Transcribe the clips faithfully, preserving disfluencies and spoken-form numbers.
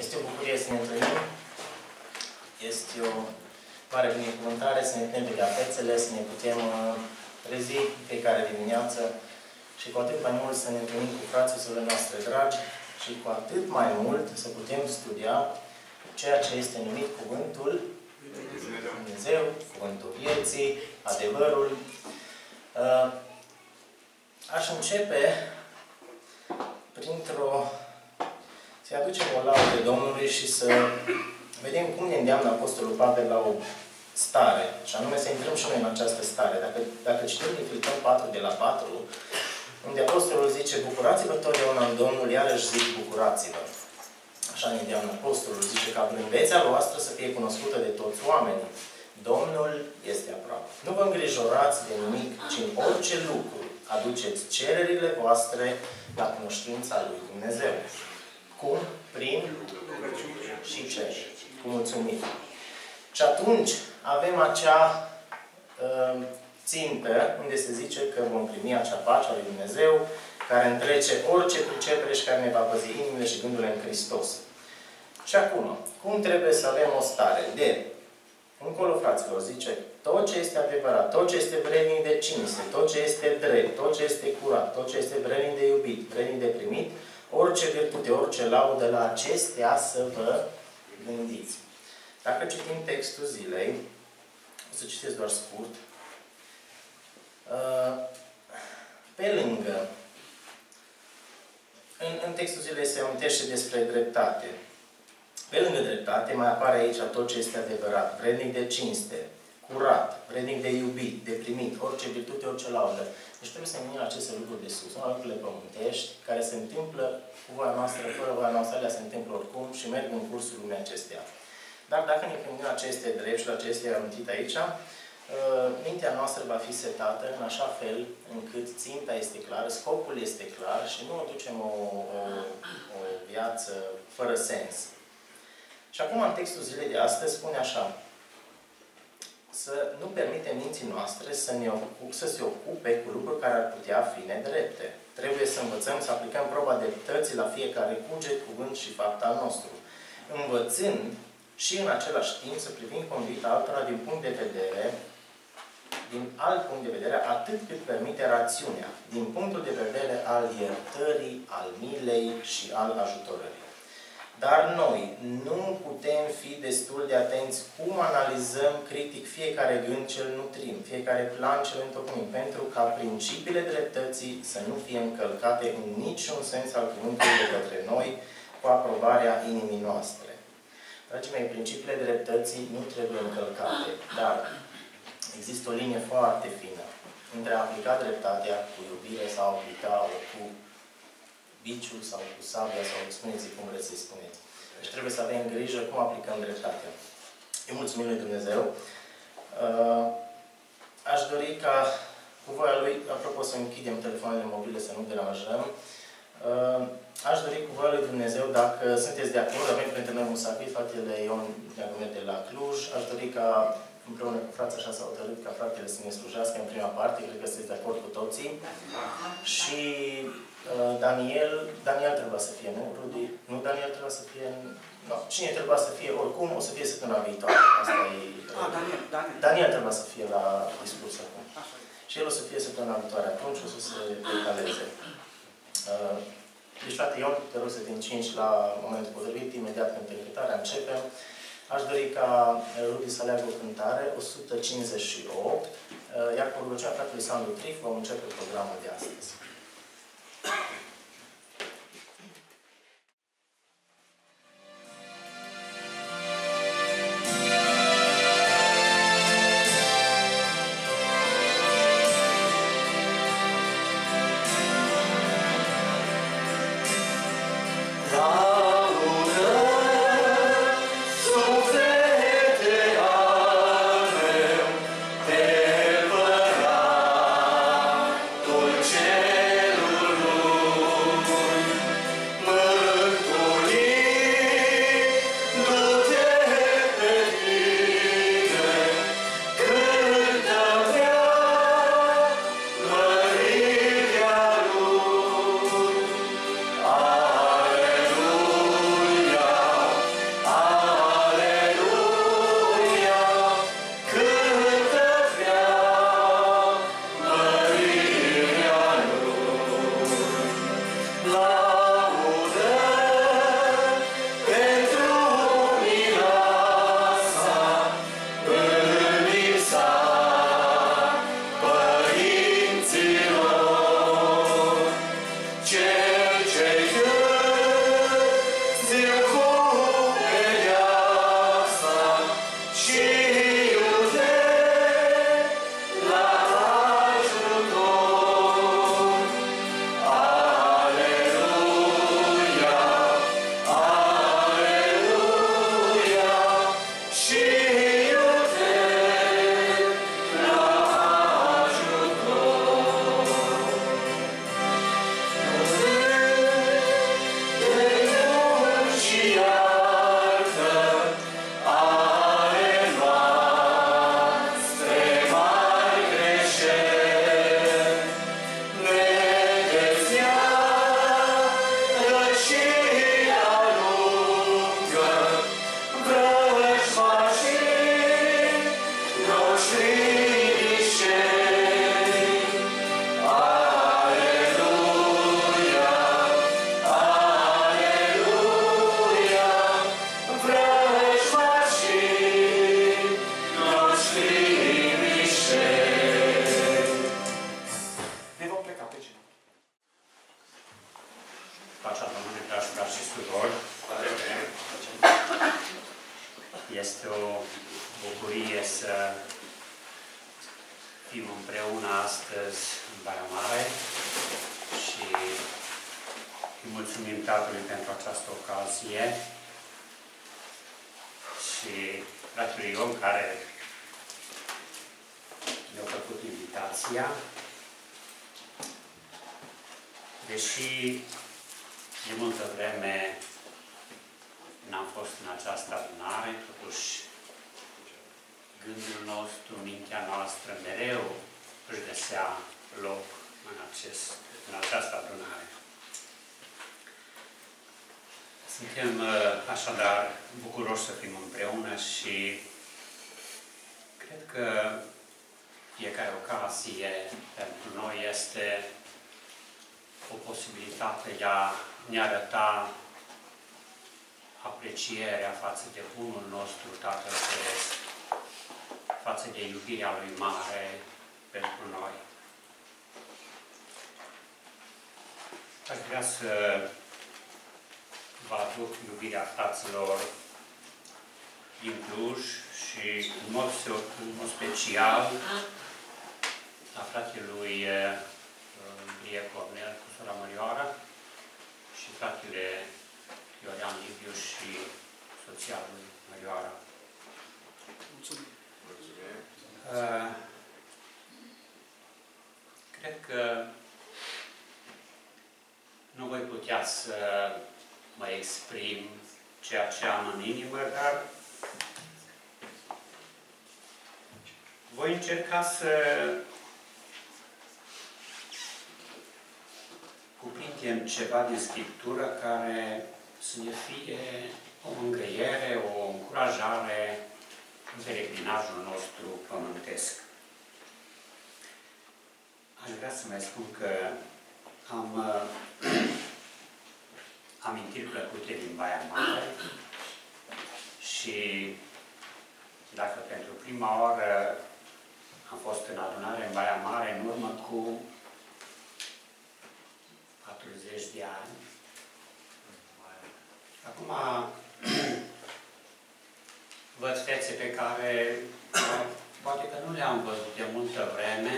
Este o bucurie să ne întâlnim. Este o mare binecuvântare să ne putem vedea fețele, să ne putem trezi fiecare dimineață și cu atât mai mult să ne întâlnim cu frații și surorile noastre dragi și cu atât mai mult să putem studia ceea ce este numit Cuvântul Lui Dumnezeu, Cuvântul Vieții, adevărul. Aș începe printr-o să-i aducem o laudă Domnului și să vedem cum ne îndeamnă Apostolul Pavel la o stare, și anume să intrăm și noi în această stare. Dacă, dacă citim din Filipeni patru de la patru, unde Apostolul zice, bucurați-vă totdeauna în Domnul, iarăși zic, bucurați-vă. Așa ne îndeamnă Apostolul, zice ca blândețea voastră să fie cunoscută de toți oamenii. Domnul este aproape. Nu vă îngrijorați de nimic, ci în orice lucru aduceți cererile voastre la cunoștința lui Dumnezeu. Cum? Prin și ce? Cu mulțumire. Și atunci avem acea uh, țintă unde se zice că vom primi acea pace a lui Dumnezeu care întrece orice pricepere și care ne va păzi inimile și gândurile în Hristos. Și acum, cum trebuie să avem o stare de, încolo, fraților, zice, tot ce este adevărat, tot ce este vrednic de cinste, tot ce este drept, tot ce este curat, tot ce este vrednic de iubit, vrednic de primit, orice virtute, orice laudă, la acestea să vă gândiți. Dacă citim textul zilei, o să citesc doar scurt, pe lângă, în, în textul zilei se amintește despre dreptate. Pe lângă dreptate mai apare aici tot ce este adevărat, vrednic de cinste, curat, vrednic de iubit, de primit, orice virtute, orice laudă. Deci trebuie să ne gândim la aceste lucruri de sus, nu lucrurile pământești, care se întâmplă cu voia noastră, fără voia noastră, alea se întâmplă oricum și merg în cursul lumii acesteia. Dar dacă ne gândim la ce este drept și la ce este amintit aici, mintea noastră va fi setată în așa fel încât ținta este clară, scopul este clar și nu o ducem o, o, o viață fără sens. Și acum, în textul zilei de astăzi, spune așa, să nu permitem minții noastre să, ne ocup, să se ocupe cu lucruri care ar putea fi nedrepte. Trebuie să învățăm să aplicăm proba dreptății la fiecare cuget, cuvânt și fapt al nostru. Învățând și în același timp să privim conduita altora din punct de vedere, din alt punct de vedere, atât cât permite rațiunea, din punctul de vedere al iertării, al milei și al ajutorării. Dar noi nu putem fi destul de atenți cum analizăm critic fiecare gând ce îl nutrim, fiecare plan ce îl întocmim, pentru ca principiile dreptății să nu fie încălcate în niciun sens al cuvântului de către noi cu aprobarea inimii noastre. Dragii mei, principiile dreptății nu trebuie încălcate, dar există o linie foarte fină între a aplica dreptatea cu iubire sau a aplica-o cu biciul sau cu sabia sau spuneți cum vreți să-i spuneți. Deci trebuie să avem grijă cum aplicăm dreptatea. Eu mulțumim lui Dumnezeu. Aș dori ca cu voia Lui, apropo să închidem telefoanele mobile, să nu deranjăm, aș dori cu voia lui Dumnezeu, dacă sunteți de acord, avem printre noi Musafir, fratele Ion Neagomer de la Cluj, aș dori ca împreună cu frații așa s-au hotărât ca fratele să ne slujească în prima parte, cred că sunteți de acord cu toții. Și uh, Daniel, Daniel trebuia să fie, nu? Rudy? Nu, Daniel trebuia să fie, nu, cine trebuia să fie, oricum, o să fie săptămâna viitoare. Asta e... Ah, Daniel, Daniel. Daniel trebuia să fie la discurs acum. Și el o să fie săptămâna viitoare, atunci o să se decaleze. Uh, deci, frate Ion, te rog să te încingi la momentul potrivit, imediat când pe cântarea începem. Aș dori ca Rudy să aleagă o cântare, o sută cincizeci și opt, iar cu rugăciunea fratelui Sandu Trif vom începe programul de astăzi. Dulce să fim împreună astăzi în Baia Mare și îi mulțumim Tatălui pentru această ocazie și fratelui Ion care ne-a făcut invitația. Deși de multă vreme n-am fost în această adunare, totuși gândul nostru, mintea noastră mereu își găsea loc în, acest, în această adunare. Suntem așadar bucuroși să fim împreună și cred că fiecare ocazie pentru noi este o posibilitate de a ne arăta aprecierea față de Bunul nostru Tatăl Ceresc, față de iubirea Lui mare pentru noi. Aș vrea să vă aduc iubirea fraților din Cluj și în mod, în mod special a fratelui Brie Cornel cu sora Mărioara și fratele Iorian Liviu și soția lui Mărioara. Mulțumim. Uh, cred că nu voi putea să mă exprim ceea ce am în inimă, dar voi încerca să cuprindem ceva din Scriptură care să ne fie o mângâiere, o încurajare în peregrinajul nostru pământesc. Aș vrea să mai spun că am uh, amintiri plăcute din Baia Mare și dacă pentru prima oară am fost în adunare în Baia Mare în urmă cu patruzeci de ani. Acum văd fețe pe care poate că nu le-am văzut de multă vreme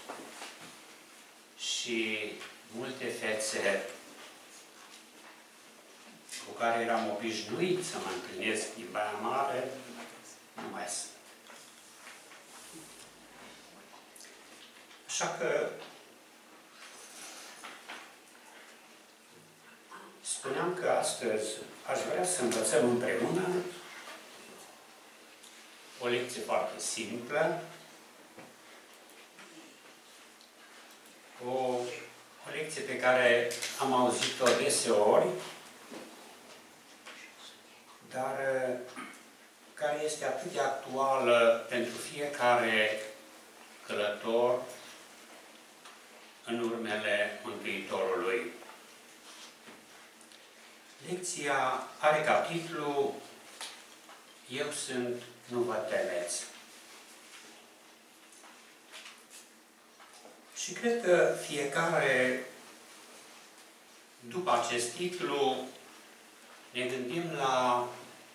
și multe fețe cu care eram obișnuit să mă întâlnesc din Baia Mare nu mai sunt. Așa că spuneam că astăzi aș vrea să învățăm împreună o lecție foarte simplă, o, o lecție pe care am auzit-o deseori, dar care este atât de actuală pentru fiecare călător în urmele Mântuitorului. Lecția are ca titlu Eu sunt, nu vă temeți. Și cred că fiecare, după acest titlu, ne gândim la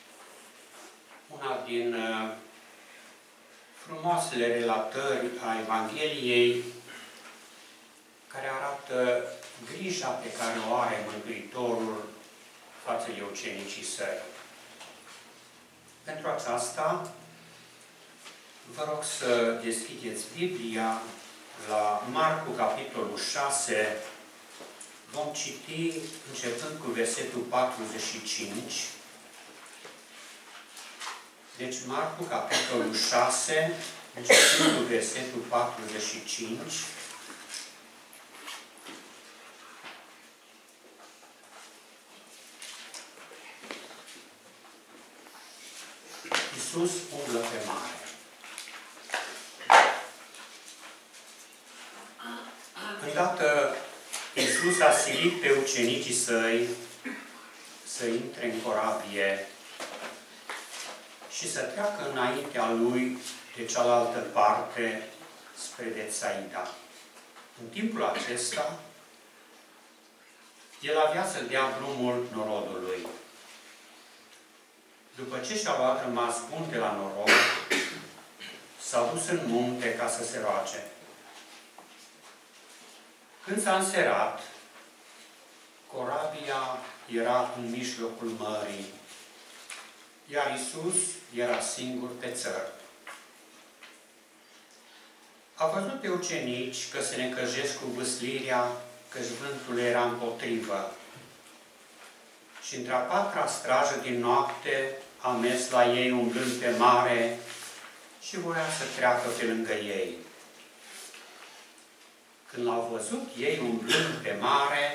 una din frumoasele relatări a Evangheliei care arată grija pe care o are Mântuitorul față de ucenicii săi. Pentru aceasta, vă rog să deschideți Biblia la Marcu, capitolul șase. Vom citi începând cu versetul patruzeci și cinci. Deci, Marcu, capitolul șase, începând cu versetul patruzeci și cinci. Iisus umblă pe mare. Îndată Iisus a silit pe ucenicii săi să intre în corabie și să treacă înaintea lui de cealaltă parte spre Betsaida. În timpul acesta, el avea să dea drumul norodului. După ce și-a luat rămas bun de la norod, s-au dus în munte ca să se roage. Când s-a înserat, corabia era în mijlocul mării, iar Iisus era singur pe țăr. A văzut pe ucenici că se necăjesc cu vâslirea, căci vântul era împotrivă. Și într-a patra strajă din noapte a mers la ei umblând pe mare și voia să treacă pe lângă ei. Când l-au văzut ei umblând pe mare,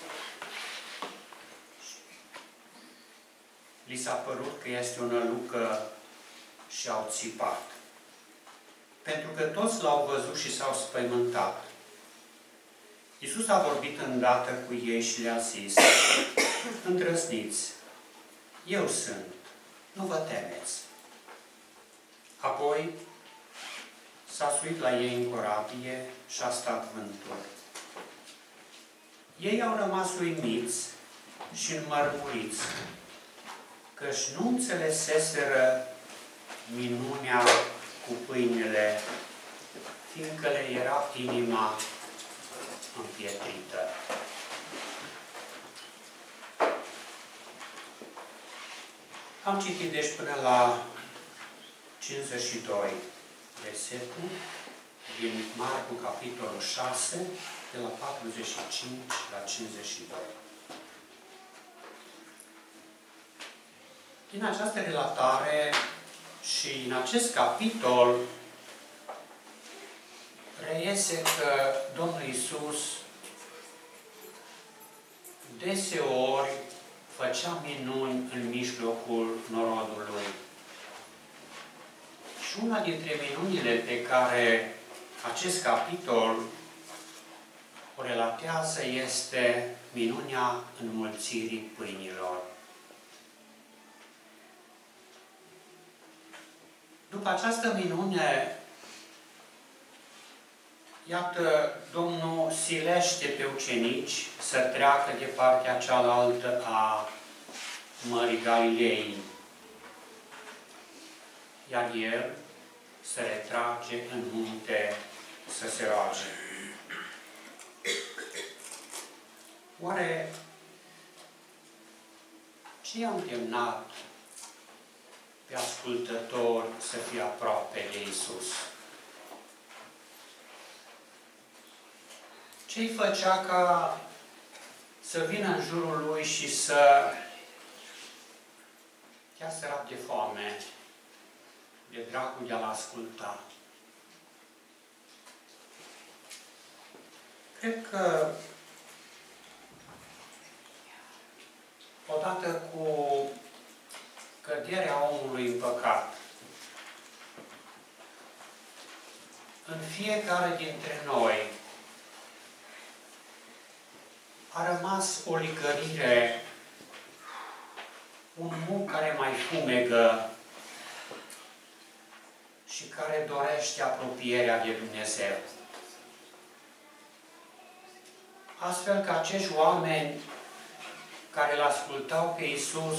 li s-a părut că este o nălucă și au țipat. Pentru că toți l-au văzut și s-au spăimântat. Iisus a vorbit îndată cu ei și le-a zis: îndrăzniți, eu sunt, nu vă temeți. Apoi s-a suit la ei în corabie și a stat vântul. Ei au rămas uimiți și înmărmuriți, căci nu înțeleseseră minunea cu pâinile, fiindcă le era inima împietrită. Am citit deci până la cincizeci și doi versetul din Marcu, capitolul șase, de la patruzeci și cinci la cincizeci și doi. Din această relatare și în acest capitol reiese că Domnul Iisus deseori făcea minuni în mijlocul norodului. Și una dintre minunile pe care acest capitol o relatează este minunea înmulțirii pâinilor. După această minune, iată, Domnul silește pe ucenici să treacă de partea cealaltă a Mării Galilei, iar El se retrage în munte să se roage. Oare ce i-a îndemnat pe ascultători să fie aproape de Iisus? Ce-i făcea ca să vină în jurul Lui și să chiar sărat de foame, de dragul de a-L asculta? Cred că odată cu căderea omului în păcat, în fiecare dintre noi a rămas o licărire, un muc care mai fumegă și care dorește apropierea de Dumnezeu. Astfel că acești oameni care îl ascultau pe Iisus,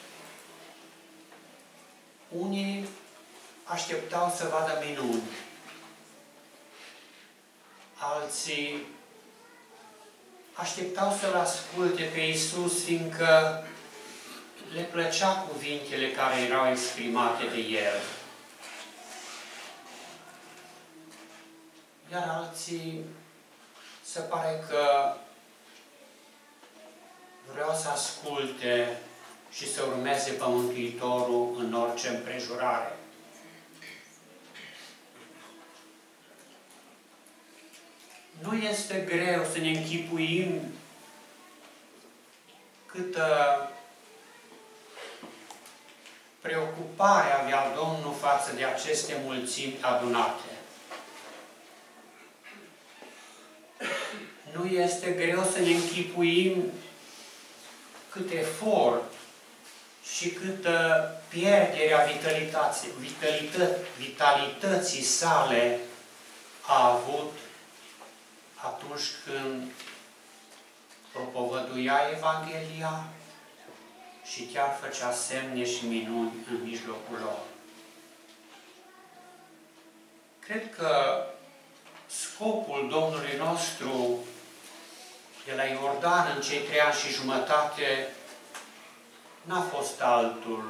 unii așteptau să vadă minuni, alții așteptau să-L asculte pe Iisus, fiindcă le plăcea cuvintele care erau exprimate de El. Iar alții se pare că vreau să asculte și să urmeze pe Mântuitorul în orice împrejurare. Nu este greu să ne închipuim câtă preocupare avea Domnul față de aceste mulțimi adunate. Nu este greu să ne închipuim cât efort și câtă pierdere a vitalității, vitalită, vitalității sale a avut atunci când propovăduia Evanghelia și chiar făcea semne și minuni în mijlocul lor. Cred că scopul Domnului nostru de la Iordan în cei trei ani și jumătate n-a fost altul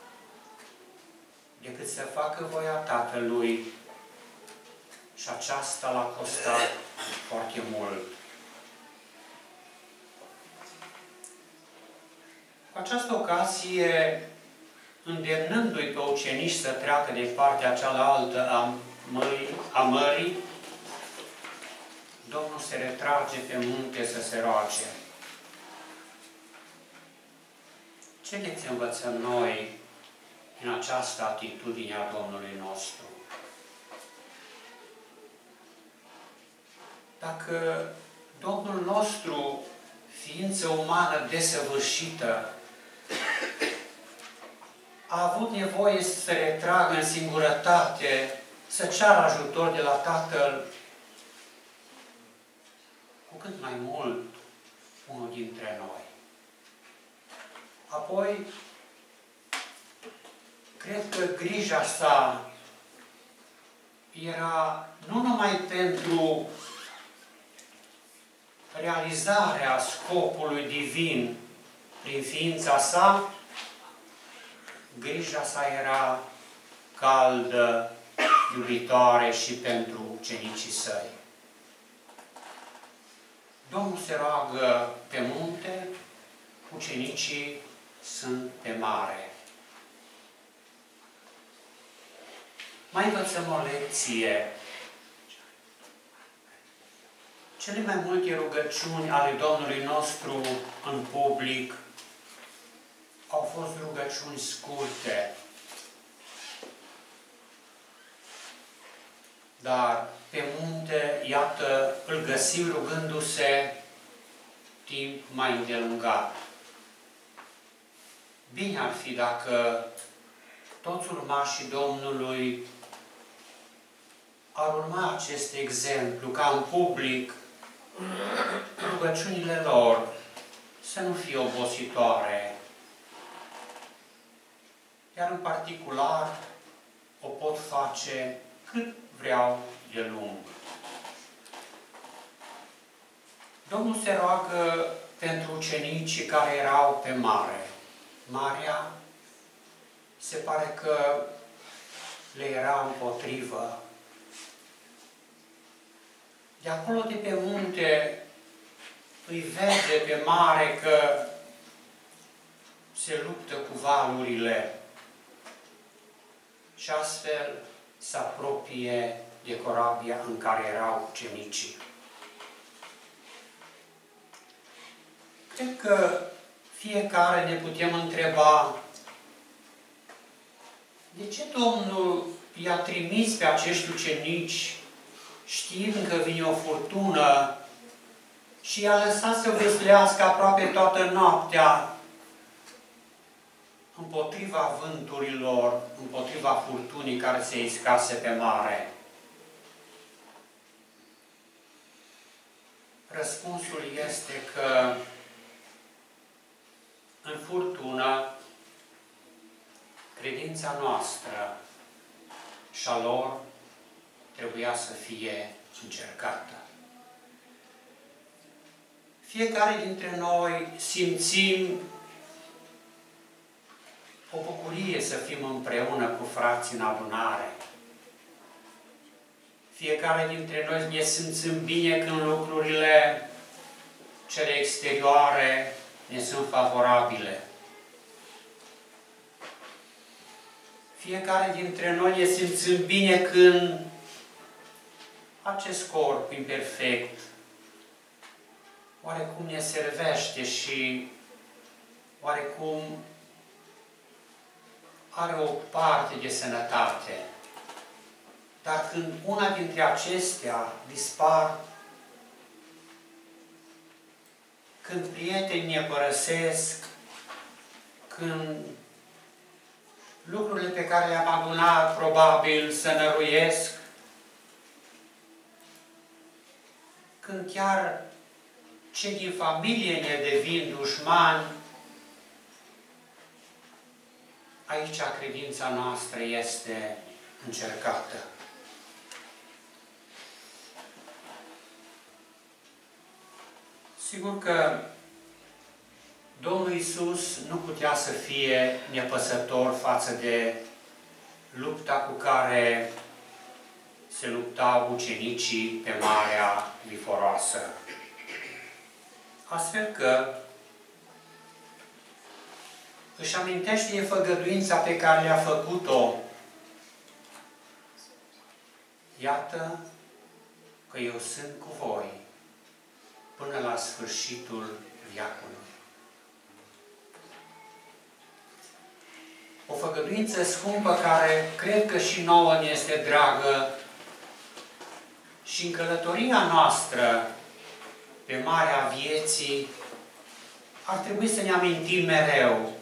decât să facă voia Tatălui, și aceasta l-a costat foarte mult. Cu această ocazie, îndemnându-i pe ucenici să treacă de partea cealaltă a mării, a mării, Domnul se retrage pe munte să se roage. Ce lecție învățăm noi în această atitudine a Domnului nostru? Dacă Domnul nostru, ființă umană desăvârșită, a avut nevoie să se retragă în singurătate, să ceară ajutor de la Tatăl, cu cât mai mult unul dintre noi. Apoi, cred că grija sa era nu numai pentru realizarea scopului divin prin ființa sa, grija sa era caldă, iubitoare și pentru ucenicii săi. Domnul se roagă pe munte, ucenicii sunt pe mare. Mai învățăm o lecție. Cele mai multe rugăciuni ale Domnului nostru în public au fost rugăciuni scurte. Dar pe munte, iată, îl găsim rugându-se timp mai îndelungat. Bine ar fi dacă toți urmașii Domnului ar urma acest exemplu, ca în public rugăciunile lor să nu fie obositoare, iar în particular o pot face cât vreau de lung. Domnul se roagă pentru ucenicii care erau pe mare. Marea se pare că le era împotrivă. De acolo, de pe munte, îi vede pe mare că se luptă cu valurile și astfel se apropie de corabia în care erau ucenicii. Cred că fiecare ne putem întreba de ce Domnul i-a trimis pe acești ucenici știind că vine o furtună și i-a lăsat să vâslească aproape toată noaptea împotriva vânturilor, împotriva furtunii care se iscase pe mare. Răspunsul este că în furtună credința noastră și a lor trebuia să fie încercată. Fiecare dintre noi simțim o bucurie să fim împreună cu frații în adunare. Fiecare dintre noi ne simțim bine când lucrurile cele exterioare ne sunt favorabile. Fiecare dintre noi ne simțim bine când acest corp imperfect oarecum ne servește și oarecum are o parte de sănătate. Dar când una dintre acestea dispar, când prietenii ne părăsesc, când lucrurile pe care le-am adunat probabil să năruiesc, când chiar cei din familie ne devin dușmani, aici credința noastră este încercată. Sigur că Domnul Iisus nu putea să fie nepăsător față de lupta cu care se luptau ucenicii pe Marea Viforoasă. Astfel că își amintește de făgăduința pe care le-a făcut-o. Iată că eu sunt cu voi până la sfârșitul veacului. O făgăduință scumpă care cred că și nouă ne este dragă și în călătoria noastră pe marea vieții ar trebui să ne amintim mereu.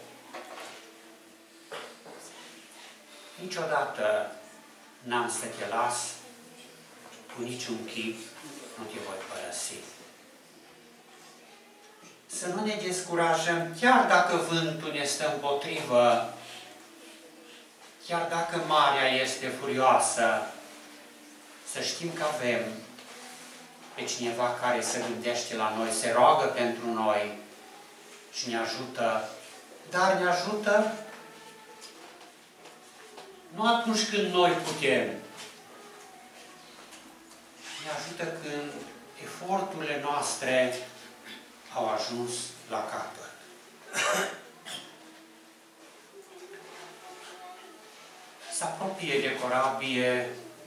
Niciodată n-am să te las, cu niciun chip nu te voi părăsi. Să nu ne descurajăm, chiar dacă vântul ne stă împotrivă, chiar dacă marea este furioasă, să știm că avem pe cineva care se gândește la noi, se roagă pentru noi și ne ajută, dar ne ajută nu atunci când noi putem. Ne ajută când eforturile noastre au ajuns la capăt. Se apropie de corabie,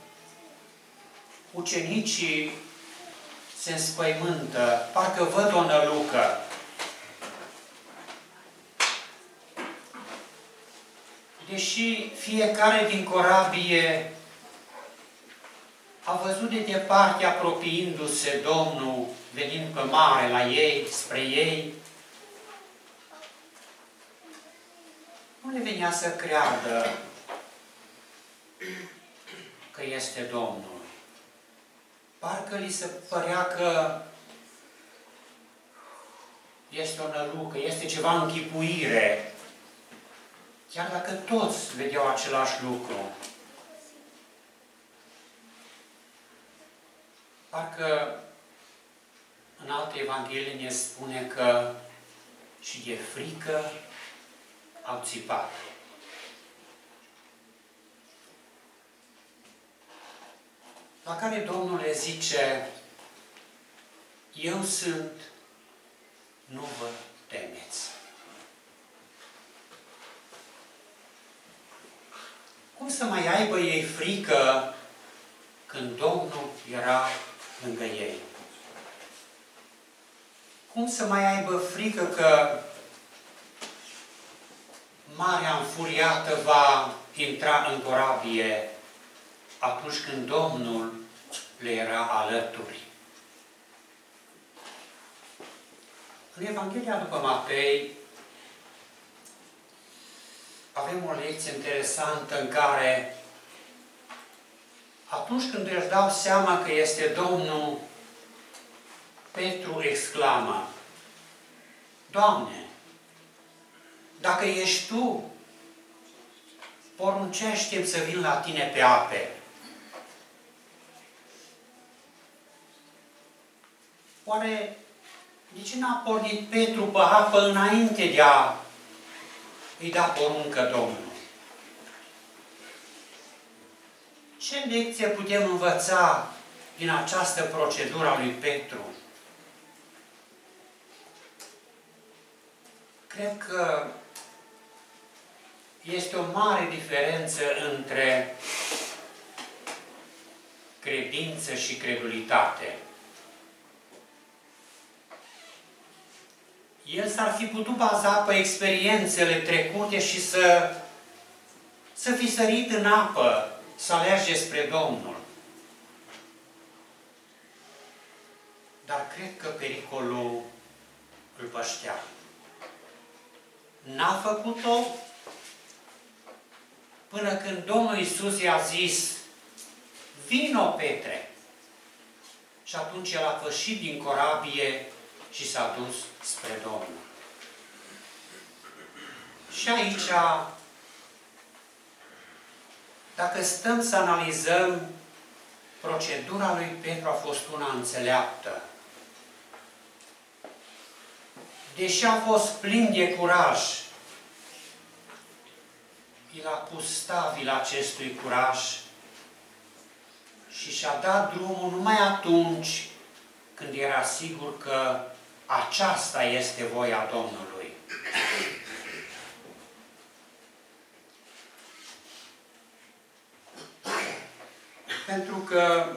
ucenicii se înspăimântă, parcă văd o nălucă. Deși fiecare din corabie a văzut de departe apropiindu-se Domnul, venind pe mare la ei, spre ei, nu le venea să creadă că este Domnul. Parcă li se părea că este o nălucă, este ceva închipuire, chiar dacă toți vedeau același lucru. Parcă în alte evanghelii ne spune că și de frică au țipat. La care Domnul le zice, eu sunt, nu vă temeți. Cum să mai aibă ei frică când Domnul era lângă ei? Cum să mai aibă frică că marea înfuriată va intra în corabie atunci când Domnul le era alături? În Evanghelia după Matei avem o lecție interesantă în care atunci când își dau seama că este Domnul, Petru exclamă, Doamne, dacă ești Tu, poruncește-mi să vin la Tine pe ape. Oare de ce n-a pornit Petru pe apă înainte de a îi da poruncă Domnul? Ce lecție putem învăța din această procedură a lui Petru? Cred că este o mare diferență între credință și credulitate. El s-ar fi putut baza pe experiențele trecute și să, să fi sărit în apă, să alerge spre Domnul. Dar cred că pericolul îl păștea. N-a făcut-o până când Domnul Iisus i-a zis, vino, Petre! Și atunci el a pășit din corabie și s-a dus spre Domnul. Și aici, dacă stăm să analizăm, procedura lui Petru a fost una înțeleaptă. deși a fost plin de curaj, el a pus stabil acestui curaj și și-a dat drumul numai atunci când era sigur că aceasta este voia Domnului. Pentru că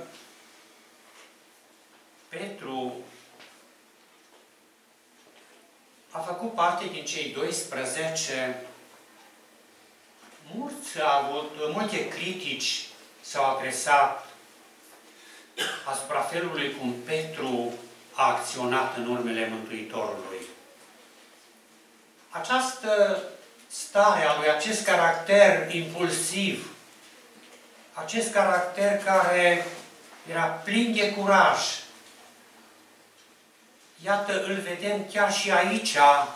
Petru a făcut parte din cei doisprezece, mulți au avut, multe critici s-au adresat asupra felului cum Petru a acționat în urmele Mântuitorului. Această stare a lui, acest caracter impulsiv, acest caracter care era plin de curaj, iată, îl vedem chiar și aici,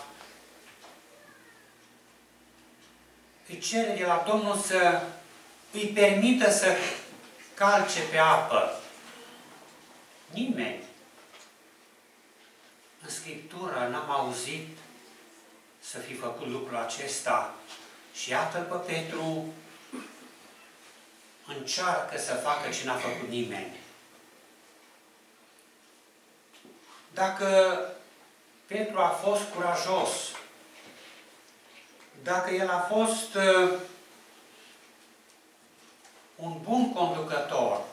îi cere de la Domnul să îi permită să calce pe apă. Nimeni în Scriptură n-am auzit să fi făcut lucrul acesta. Și iată-l pe Petru, încearcă să facă ce n-a făcut nimeni. Dacă Petru a fost curajos, dacă el a fost uh, un bun conducător,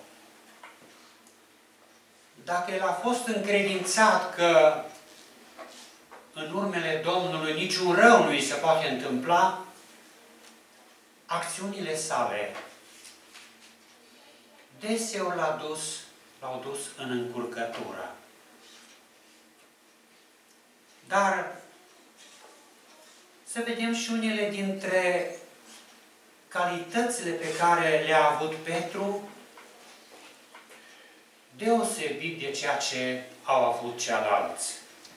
dacă el a fost încredințat că în urmele Domnului niciun rău nu îi se poate întâmpla, acțiunile sale deseori l-au dus, l-au dus în încurcătură. Dar să vedem și unele dintre calitățile pe care le-a avut Petru, deosebit de ceea ce au avut ceilalți.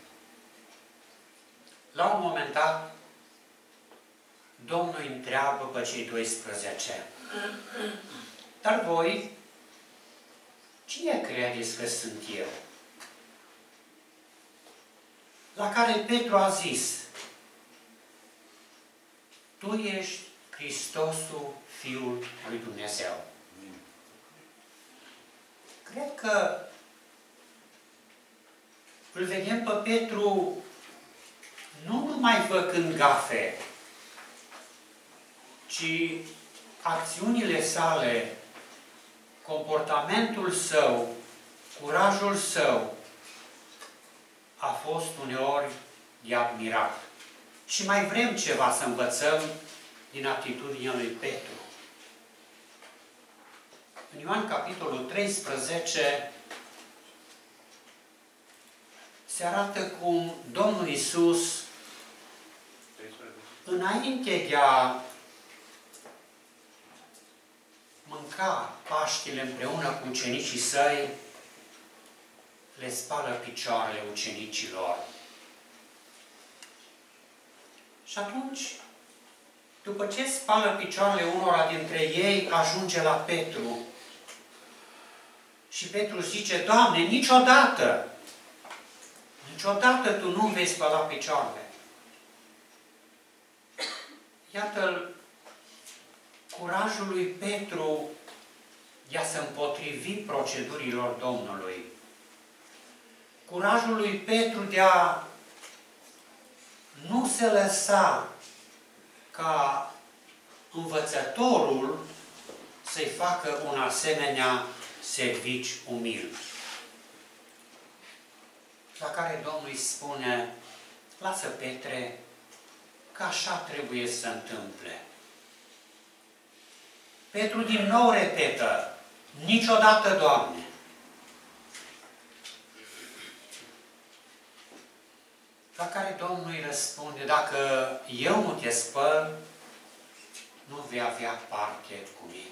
La un moment dat, Domnul îi întreabă pe cei doisprezece: dar voi, cine credeți că sunt eu? La care Petru a zis: tu ești Hristosul, Fiul lui Dumnezeu. Cred că îl vedem pe Petru nu numai făcând gafe, ci acțiunile sale, comportamentul său, curajul său a fost uneori de admirat. Și mai vrem ceva să învățăm din atitudinea lui Petru. În Ioan capitolul treisprezece se arată cum Domnul Iisus, înainte de a mânca Paștile împreună cu ucenicii săi, le spală picioarele ucenicilor. Și atunci, după ce spală picioarele unora dintre ei, ajunge la Petru. Și Petru zice: Doamne, niciodată, niciodată Tu nu vei spăla picioarele. Iată-l, curajul lui Petru de a se împotrivi procedurilor Domnului. Curajul lui Petru de a nu se lăsa ca învățătorul să-i facă un asemenea servici umil. La care Domnul îi spune: lasă, Petre, că așa trebuie să se întâmple. Petru din nou repetă: niciodată, Doamne. La care Domnul îi răspunde: dacă eu nu te spăl, nu vei avea parte cu mine.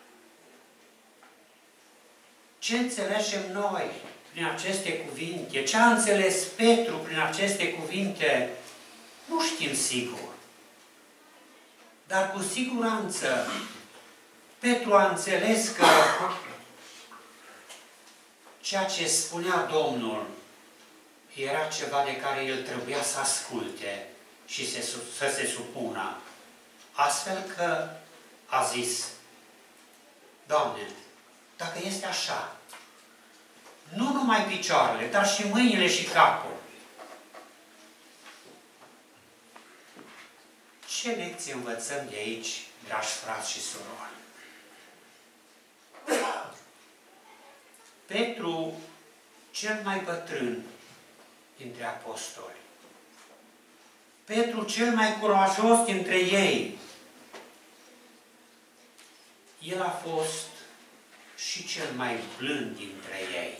Ce înțelegem noi prin aceste cuvinte? Ce a înțeles Petru prin aceste cuvinte? Nu știm sigur. Dar cu siguranță Petru a înțeles că ceea ce spunea Domnul era ceva de care el trebuia să asculte și să, să se supună. Astfel că a zis, Doamne, dacă este așa, nu numai picioarele, dar și mâinile și capul. Ce lecție învățăm de aici, dragi frați și surori? Petru, cel mai bătrân dintre apostoli, Petru, cel mai curajos dintre ei, el a fost și cel mai blând dintre ei.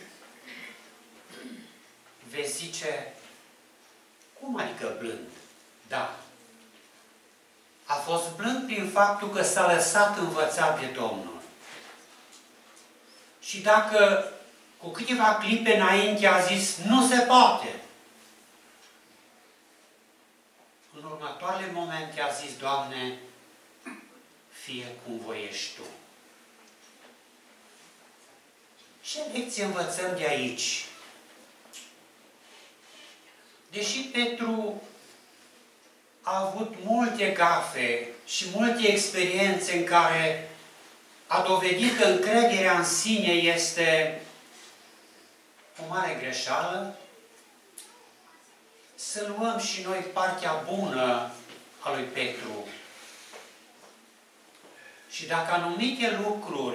Vezi zice, cum adică blând? Da. A fost blând prin faptul că s-a lăsat învățat de Domnul. Și dacă cu câteva clipe înainte a zis, nu se poate, în următoarele momente a zis, Doamne, fie cum voiești Tu. Ce lecție învățăm de aici? Deși Petru a avut multe gafe și multe experiențe în care a dovedit că încrederea în sine este o mare greșeală, să luăm și noi partea bună a lui Petru. Și dacă anumite lucruri,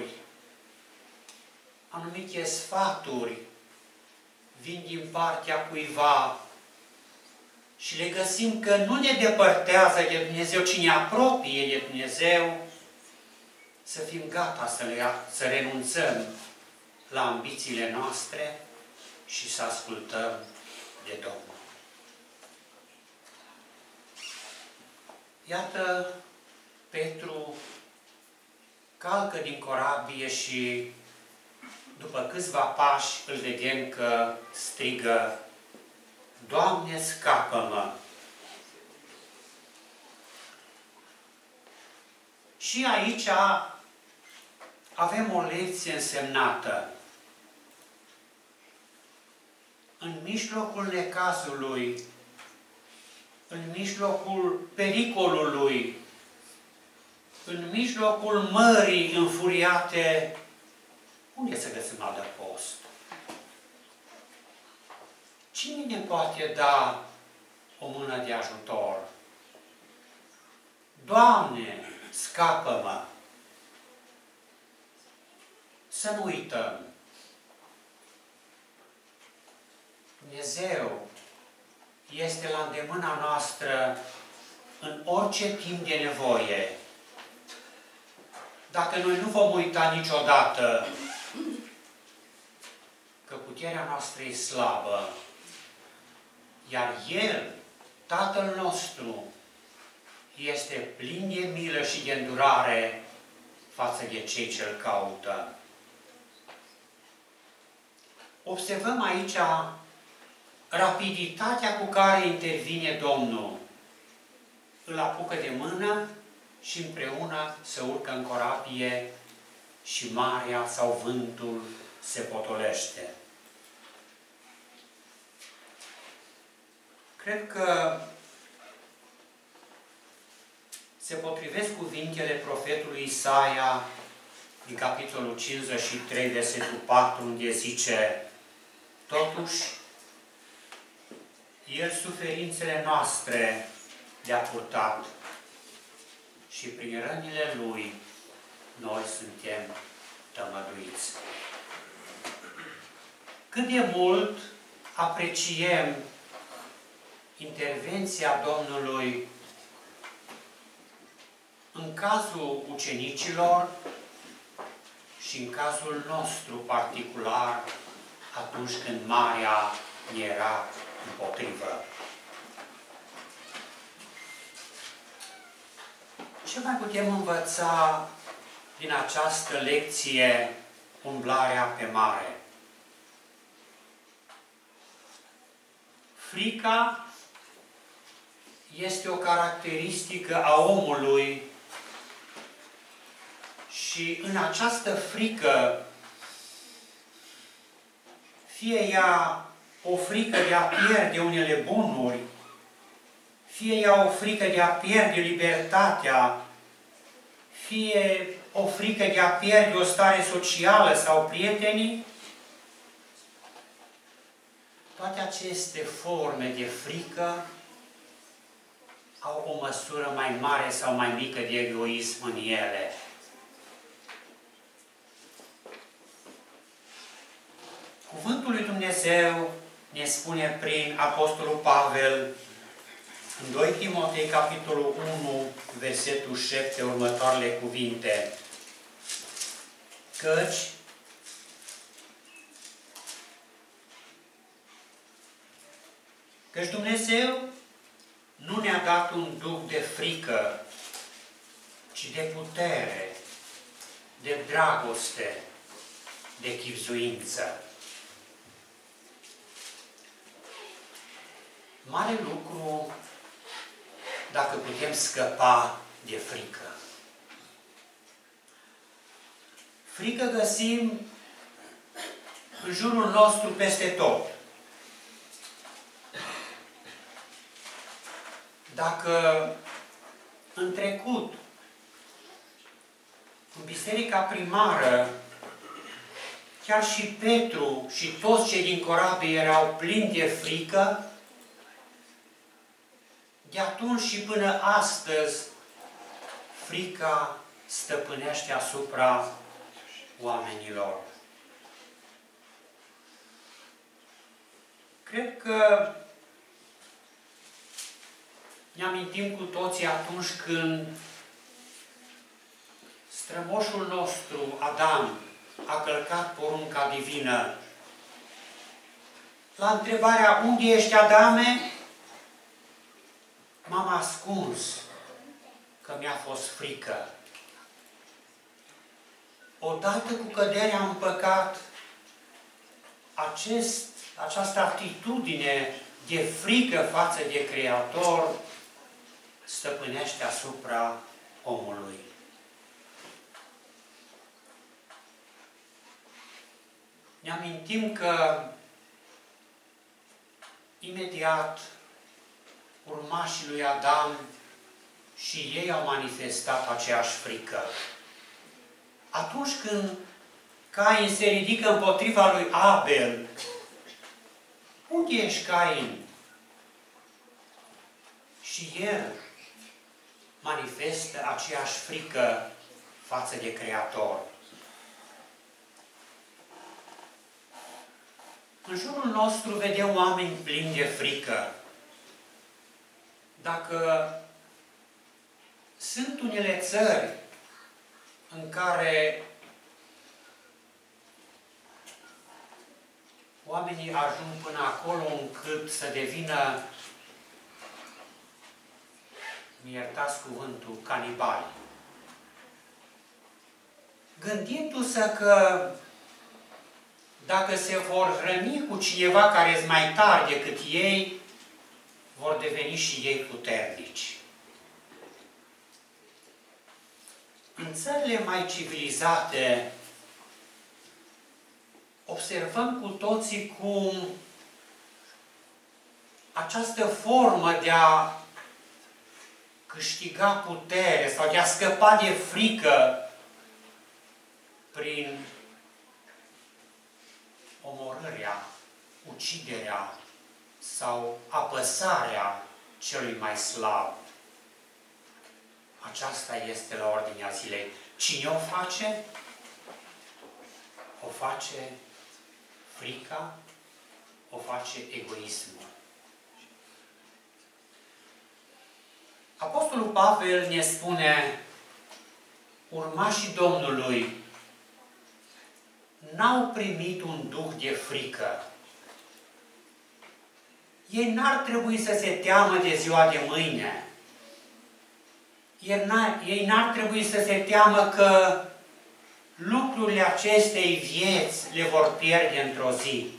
anumite sfaturi vin din partea cuiva și le găsim că nu ne depărtează de Dumnezeu, ci ne apropie de Dumnezeu, să fim gata să, le, să renunțăm la ambițiile noastre și să ascultăm de Domnul. Iată, Petru calcă din corabie și după câțiva pași îl vedem că strigă, Doamne, scapă-mă! Și aici avem o lecție însemnată. În mijlocul necazului, în mijlocul pericolului, în mijlocul mării înfuriate, unde să găsim adăpost? Cine ne poate da o mână de ajutor? Doamne, scapă-mă! Să nu uităm. Dumnezeu este la îndemâna noastră în orice timp de nevoie. Dacă noi nu vom uita niciodată că puterea noastră e slabă, iar El, Tatăl nostru, este plin de milă și de îndurare față de cei ce îl caută. Observăm aici rapiditatea cu care intervine Domnul. Îl apucă de mână și împreună se urcă în corabie și marea sau vântul se potolește. Cred că se potrivesc cuvintele profetului Isaia din capitolul cincizeci și trei, versetul patru, unde zice, totuși, El suferințele noastre le-a purtat și prin rănile Lui noi suntem tămăduiți. Cât de mult apreciem intervenția Domnului în cazul ucenicilor și în cazul nostru particular, atunci când marea ne era împotrivă. Ce mai putem învăța din această lecție, umblarea pe mare? Frica este o caracteristică a omului și în această frică, fie ea o frică de a pierde unele bunuri, fie ea o frică de a pierde libertatea, fie o frică de a pierde o stare socială sau prietenii, toate aceste forme de frică au o măsură mai mare sau mai mică de egoism în ele. Cuvântul lui Dumnezeu ne spune prin Apostolul Pavel în doi Timotei, capitolul unu, versetul șapte, următoarele cuvinte. Căci Căci Dumnezeu nu ne-a dat un duh de frică, ci de putere, de dragoste, de chibzuință. Mare lucru dacă putem scăpa de frică. Frică găsim în jurul nostru peste tot. Dacă în trecut, în biserica primară, chiar și Petru și toți cei din corabie erau plini de frică, de atunci și până astăzi, frica stăpânește asupra oamenilor. Cred că ne amintim cu toții atunci când strămoșul nostru, Adam, a călcat porunca divină. La întrebarea, unde ești, Adame? M-am ascuns, că mi-a fost frică. Odată cu căderea în păcat, acest, această atitudine de frică față de Creator stăpânește asupra omului. Ne amintim că imediat urmașii lui Adam și ei au manifestat aceeași frică. Atunci când Cain se ridică împotriva lui Abel, unde ești, Cain? Și el manifestă aceeași frică față de Creator. În jurul nostru vedem oameni plini de frică. Dacă sunt unele țări în care oamenii ajung până acolo încât să devină, mi iertați cuvântul, canibali. Gândindu-se că dacă se vor hrăni cu cineva care este mai tare decât ei, vor deveni și ei puternici. În țările mai civilizate, observăm cu toții cum această formă de a câștiga putere sau de a scăpa de frică prin omorârea, uciderea sau apăsarea celui mai slab. Aceasta este la ordinea zilei. Cine o face? O face frica, o face egoismul. Apostolul Pavel ne spune, urmașii Domnului n-au primit un duh de frică. Ei n-ar trebui să se teamă de ziua de mâine. Ei n-ar trebui să se teamă că lucrurile acestei vieți le vor pierde într-o zi.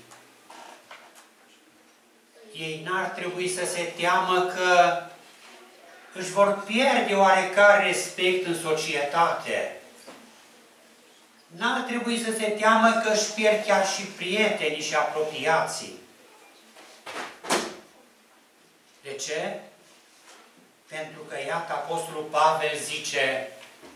Ei n-ar trebui să se teamă că își vor pierde oarecare respect în societate. N-ar trebui să se teamă că își pierd chiar și prietenii și apropiații. ce? Pentru că, iată, Apostolul Pavel zice: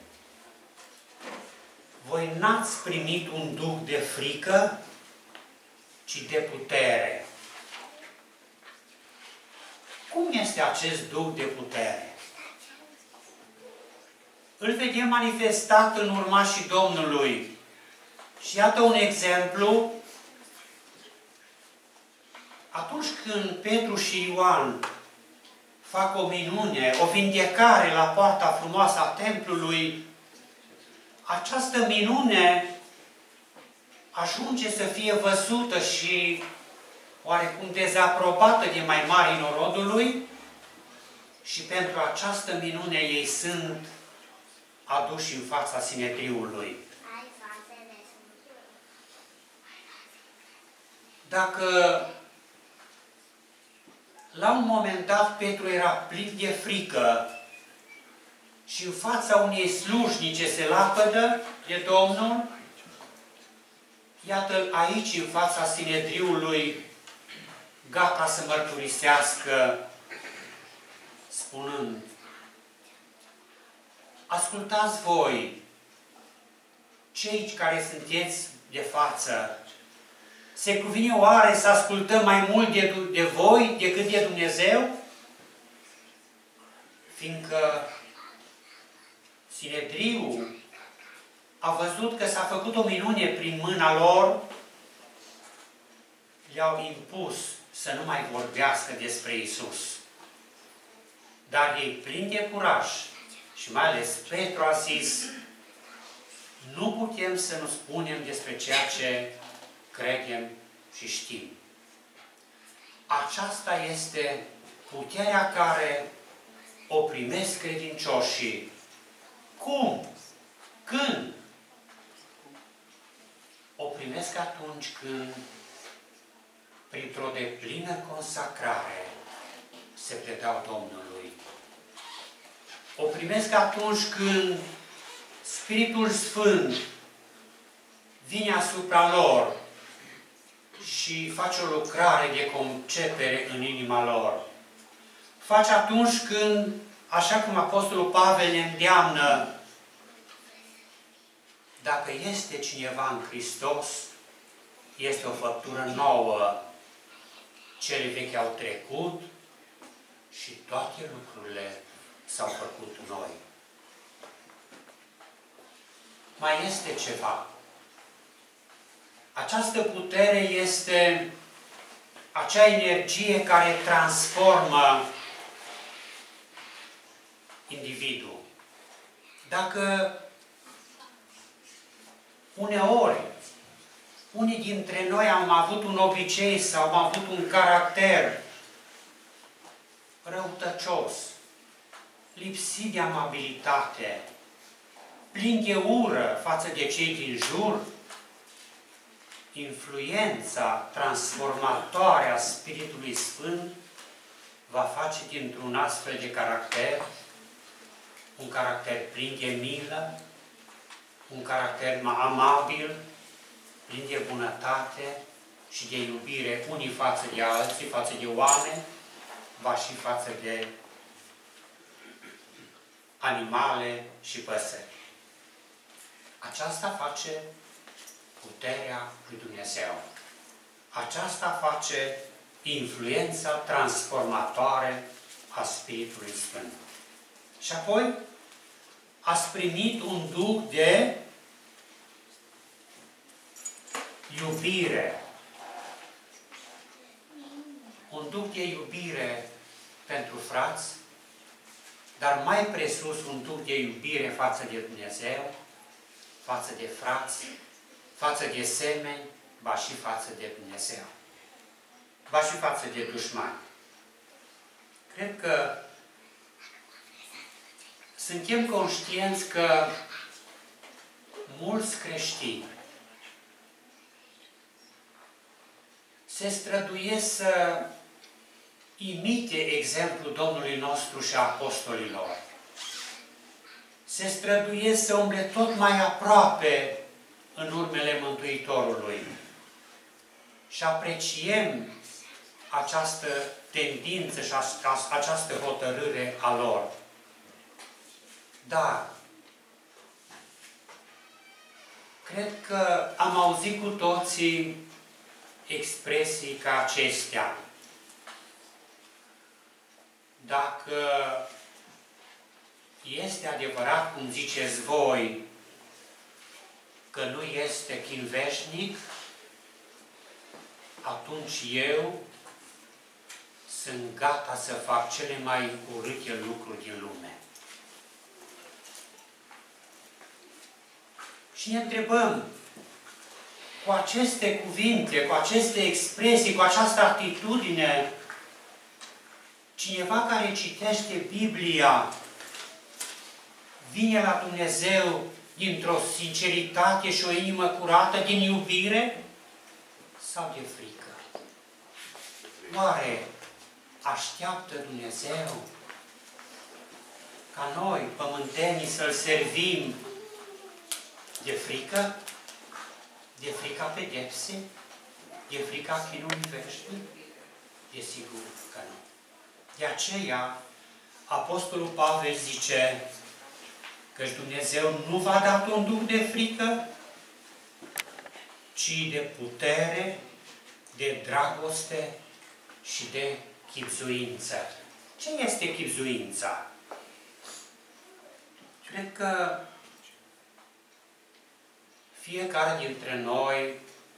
voi n-ați primit un duh de frică, ci de putere. Cum este acest duh de putere? Îl vedem manifestat în urmașii Domnului. Și iată un exemplu. Atunci când Petru și Ioan fac o minune, o vindecare la poarta frumoasă a templului, această minune ajunge să fie văzută și oarecum dezaprobată de mai mari norodului și pentru această minune ei sunt aduși în fața Sinedriului. Dacă la un moment dat Petru era plin de frică și în fața unei slujnice se lapădă de Domnul, iată aici, în fața Sinedriului, gata să mărturisească, spunând: ascultați voi, cei care sunteți de față, se cuvine oare să ascultăm mai mult de, de voi decât de Dumnezeu? Fiindcă Sinedriul a văzut că s-a făcut o minune prin mâna lor, le-au impus să nu mai vorbească despre Iisus. Dar ei, plini de curaj, și mai ales Petru a zis: nu putem să nu spunem despre ceea ce credem și știm. Aceasta este puterea care o primesc credincioșii. Cum? Când? O primesc atunci când, printr-o deplină consacrare, se predau Domnului. O primesc atunci când Spiritul Sfânt vine asupra lor și face o lucrare de concepere în inima lor. Face atunci când, așa cum Apostolul Pavel ne îndeamnă, dacă este cineva în Hristos, este o făptură nouă. Cele vechi au trecut și toate lucrurile s-au făcut noi. Mai este ceva. Această putere este acea energie care transformă individul. Dacă uneori unii dintre noi am avut un obicei sau am avut un caracter răutăcios, lipsit de amabilitate, plin de ură față de cei din jur, influența transformatoare a Spiritului Sfânt va face dintr-un astfel de caracter un caracter plin de milă, un caracter amabil, plin de bunătate și de iubire unii față de alții, față de oameni, va și față de animale și păsări. Aceasta face puterea lui Dumnezeu. Aceasta face influența transformatoare a Spiritului Sfânt. Și apoi ați primit un duh de iubire. Un duh de iubire pentru frați, dar mai presus un duh de iubire față de Dumnezeu, față de frați, față de semeni, ba și față de Dumnezeu, ba și față de dușmani. Cred că suntem conștienți că mulți creștini se străduiesc să imite exemplul Domnului nostru și a apostolilor. Se străduiesc să umble tot mai aproape în urmele Mântuitorului. Și apreciem această tendință și această hotărâre a lor. Dar cred că am auzit cu toții expresii ca acestea. Dacă este adevărat, cum ziceți voi, că nu este chin veșnic, atunci eu sunt gata să fac cele mai urâte lucruri din lume. Și ne întrebăm, cu aceste cuvinte, cu aceste expresii, cu această atitudine, cineva care citește Biblia vine la Dumnezeu dintr-o sinceritate și o inimă curată, din iubire sau de frică? Oare așteaptă Dumnezeu ca noi, pământenii, să-L servim de frică? De frica pedepsei? De frica chinului veșnic? Desigur că nu. De aceea, Apostolul Pavel zice că Dumnezeu nu v-a dat un duh de frică, ci de putere, de dragoste și de chibzuință. Ce este chibzuința? Cred că fiecare dintre noi,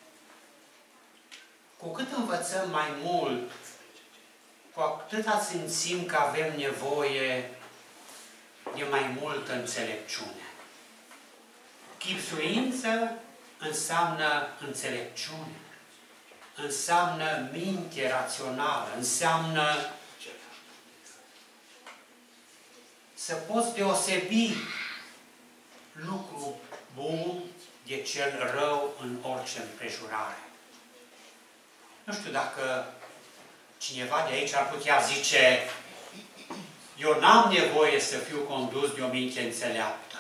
cu cât învățăm mai mult, cu atâta simțim că avem nevoie de mai multă înțelepciune. Chibzuință înseamnă înțelepciune, înseamnă minte rațională, înseamnă să poți deosebi lucru bun de cel rău în orice împrejurare. Nu știu dacă cineva de aici ar putea zice: eu n-am nevoie să fiu condus de o minte înțeleaptă.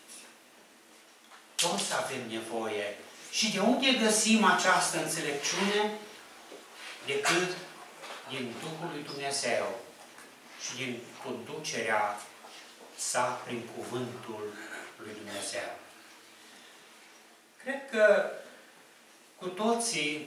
Toți avem nevoie. Și de unde găsim această înțelepciune? Decât din Duhul lui Dumnezeu și din conducerea sa prin cuvântul lui Dumnezeu. Cred că cu toții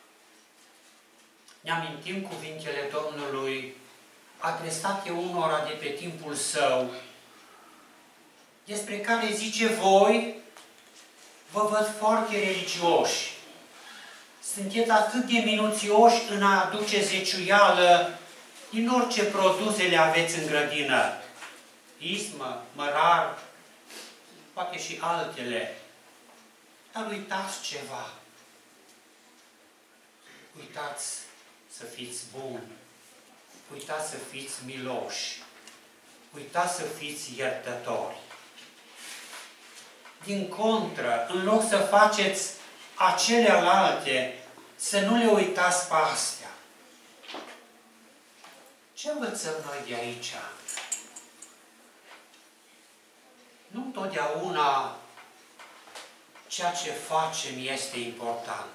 ne amintim cuvintele Domnului adresate unora de pe timpul său, despre care zice: voi vă văd foarte religioși, sunteți atât de minuțioși în a aduce zeciuială din orice produse le aveți în grădină, ismă, mărar, poate și altele, dar uitați ceva. Uitați să fiți buni, uitați să fiți miloși, uitați să fiți iertători. Din contră, în loc să faceți acelelalte, să nu le uitați pe astea. Ce învățăm noi de aici? Nu întotdeauna ceea ce facem este important,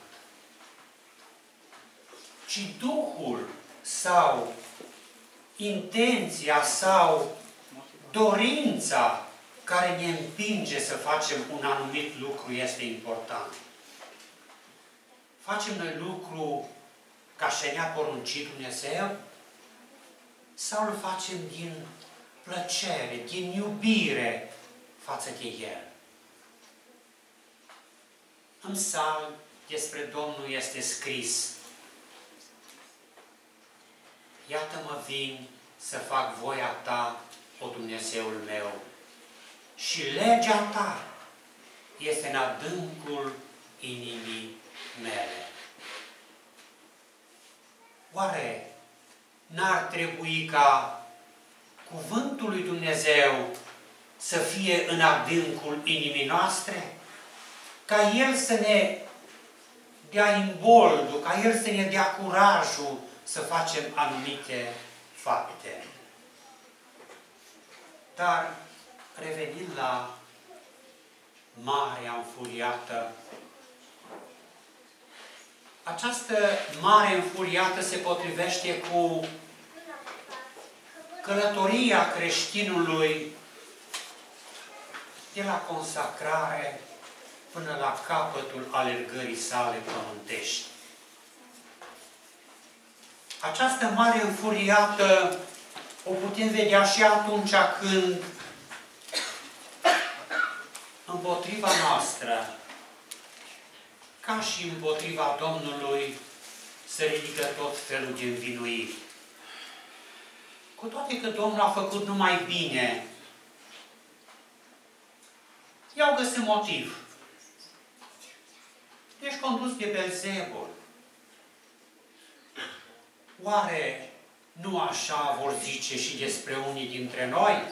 ci Duhul sau intenția sau dorința care ne împinge să facem un anumit lucru este important. Facem noi lucru ca și ne-a poruncit Dumnezeu sau îl facem din plăcere, din iubire față de El? În psalm despre Domnul este scris: iată-mă vin să fac voia Ta, o Dumnezeul meu, și legea Ta este în adâncul inimii mele. Oare n-ar trebui ca cuvântul lui Dumnezeu să fie în adâncul inimii noastre? Ca El să ne dea imboldul, ca El să ne dea curajul să facem anumite fapte. Dar, revenind la marea înfuriată, Această mare înfuriată se potrivește cu călătoria creștinului de la consacrare până la capătul alergării sale pământești. Această mare înfuriată o putem vedea și atunci când împotriva noastră, ca și împotriva Domnului, se ridică tot felul de învinuiri. Cu toate că Domnul a făcut numai bine, i-au găsit motiv. Ești condus de Belzebul. Oare nu așa vor zice și despre unii dintre noi?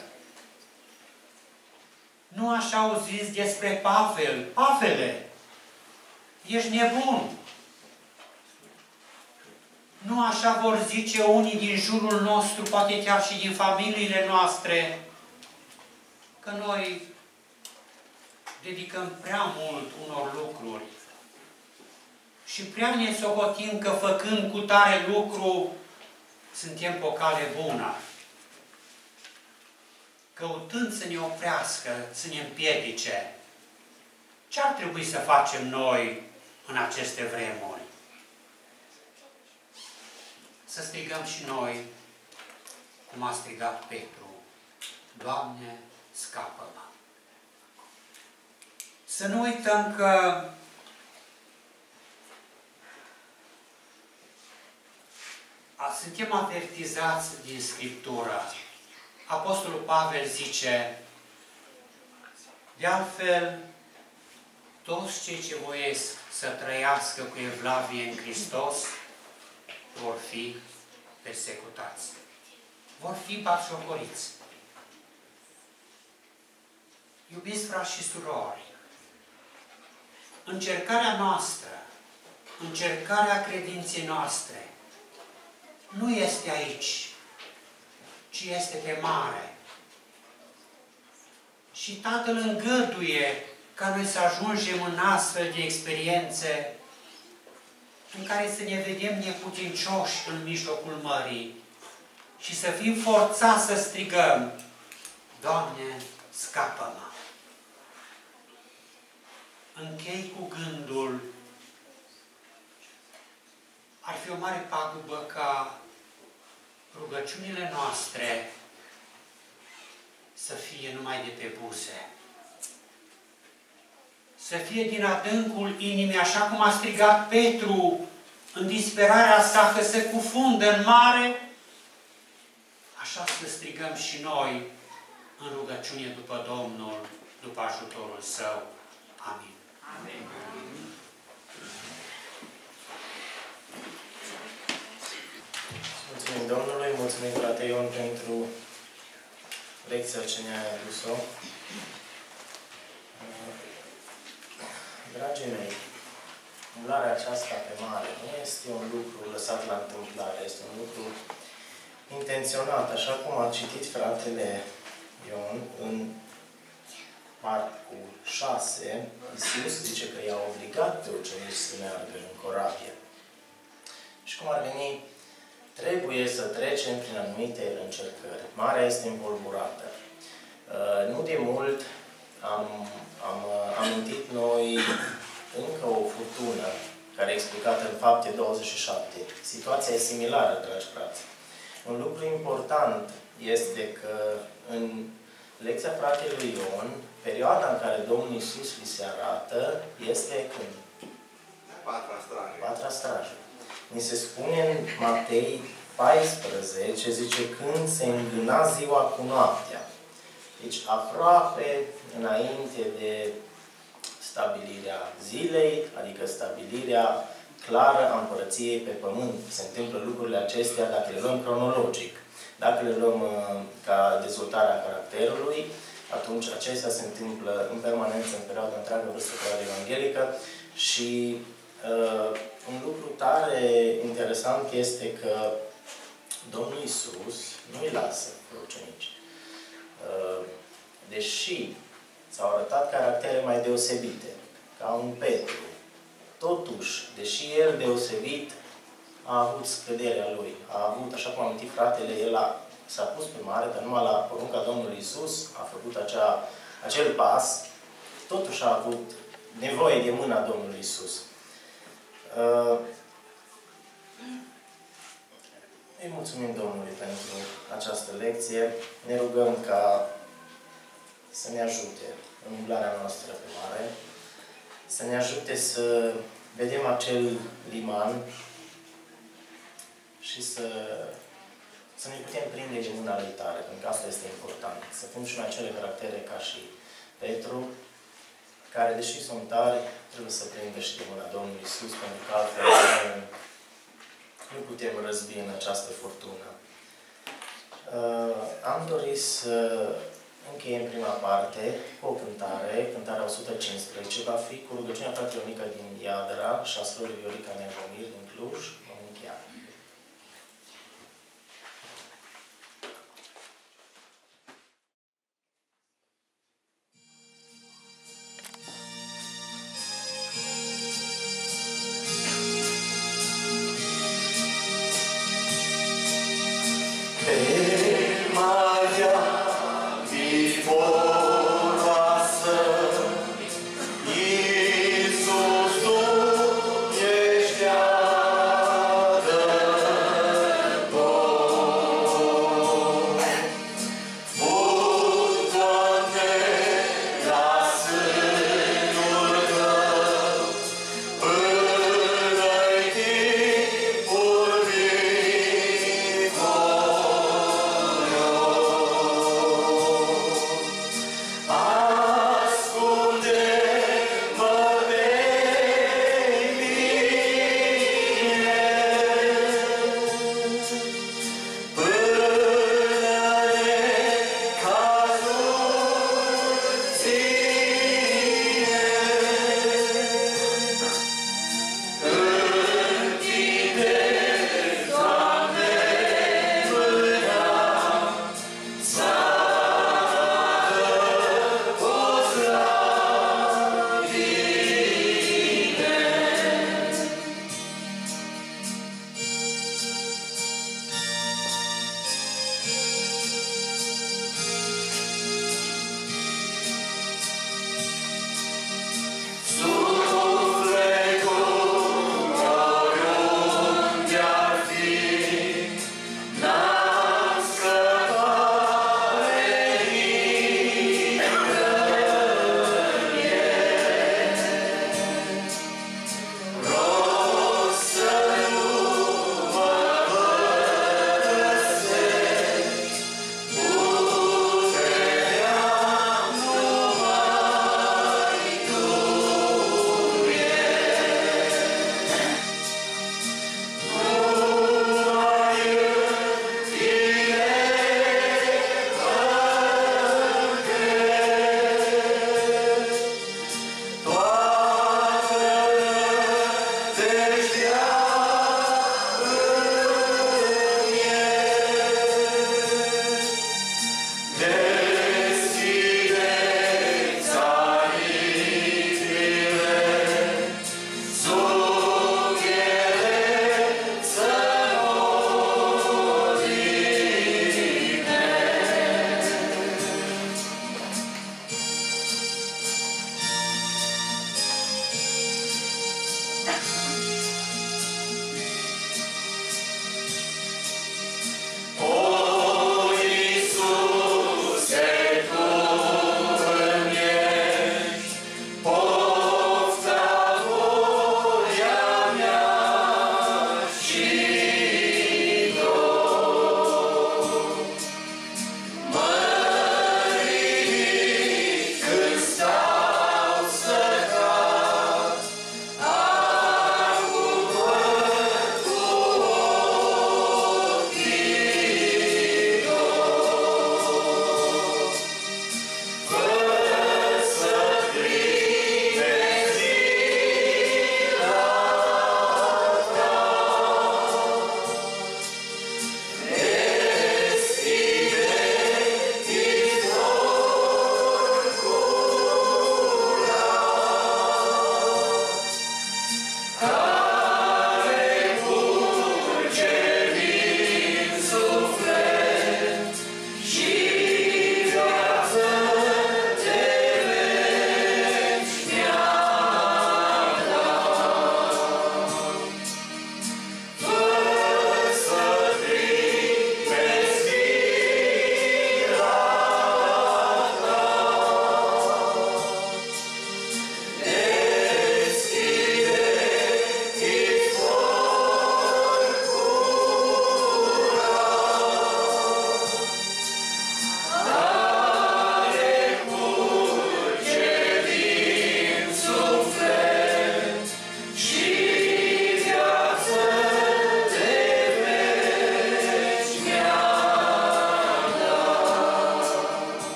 Nu așa au zis despre Pavel? Pavele, ești nebun! Nu așa vor zice unii din jurul nostru, poate chiar și din familiile noastre, că noi dedicăm prea mult unor lucruri și prea ne socotim că făcând cu tare lucru suntem pe o cale bună, căutând să ne oprească, să ne împiedice. Ce ar trebui să facem noi în aceste vremuri? Să strigăm și noi, cum a strigat Petru: Doamne, scapă-mă! Să nu uităm că suntem avertizați din Scriptură. Apostolul Pavel zice: de altfel, toți cei ce voiesc să trăiască cu evlavie în Hristos vor fi persecutați, vor fi batjocoriți. Iubiți frați și surori, încercarea noastră, încercarea credinței noastre, nu este aici, ci este pe mare. Și Tatăl îngăduie ca noi să ajungem în astfel de experiențe în care să ne vedem neputincioși în mijlocul mării și să fim forțați să strigăm: Doamne, scapă-mă! Închei cu gândul: ar fi o mare pagubă ca rugăciunile noastre să fie numai de pe buze. Să fie din adâncul inimii, așa cum a strigat Petru în disperarea sa că se cufundă în mare, așa să strigăm și noi în rugăciune după Domnul, după ajutorul Său. Amin. Amin. Mulțumim Domnului, mulțumim frate Ion pentru lecția ce ne-a adus-o. Dragii mei, umblarea aceasta pe mare nu este un lucru lăsat la întâmplare, este un lucru intenționat, așa cum a citit fratele Ion în Marcu șase, Iisus zice că i-a obligat pe ucenici să meargă în corabie. Și cum ar veni, trebuie să trecem prin anumite încercări. Marea este învolburată. Nu de mult am, am amintit noi încă o furtună care e explicată în Fapte douăzeci și șapte. Situația e similară, dragi frați. Un lucru important este că în lecția fratelui Ion, perioada în care Domnul Iisus li se arată este când? Patra strajă. Patra strajă. Ni se spune în Matei paisprezece, zice, când se îngâna ziua cu noaptea. Deci aproape înainte de stabilirea zilei, adică stabilirea clară a împărăției pe pământ. Se întâmplă lucrurile acestea dacă le luăm cronologic. Dacă le luăm uh, ca dezvoltarea caracterului, atunci acestea se întâmplă în permanență, în perioada întreagă vârstă perioada evanghelică. Și uh, un lucru tare interesant este că Domnul Iisus nu îi lasă pe ucenici. Uh, deși s-au arătat caractere mai deosebite, ca un Petru, totuși, deși el deosebit a avut scăderea lui, a avut, așa cum am amintit fratele, el a, s-a pus pe mare, dar numai la porunca Domnului Iisus a făcut acea, acel pas, totuși a avut nevoie de mâna Domnului Iisus. Uh, îi mulțumim Domnului pentru această lecție. Ne rugăm ca să ne ajute în umblarea noastră pe mare, să ne ajute să vedem acel liman și să, să ne putem prinde de mâna lui tare, pentru că asta este important. Să fim și în acele caractere ca și Petru, care, deși sunt tari, trebuie să prindă și de mâna Domnului Iisus, pentru că altfel nu putem răzbi în această furtună. Uh, am dorit să încheiem prima parte cu o cântare, cântarea o sută cincisprezece, va fi cu rugăciunea fratelui Nica din Iadra și a surorii Viorica Neamomir din Cluj.